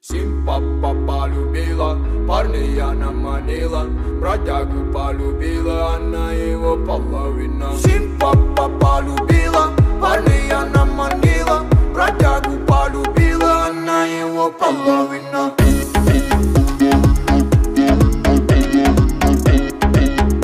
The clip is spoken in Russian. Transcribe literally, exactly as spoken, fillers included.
Сим-папа полюбила, парня она манила, бродягу полюбила, она его половина. Сим-папа полюбила, парня она манила, бродягу полюбила, она его половина.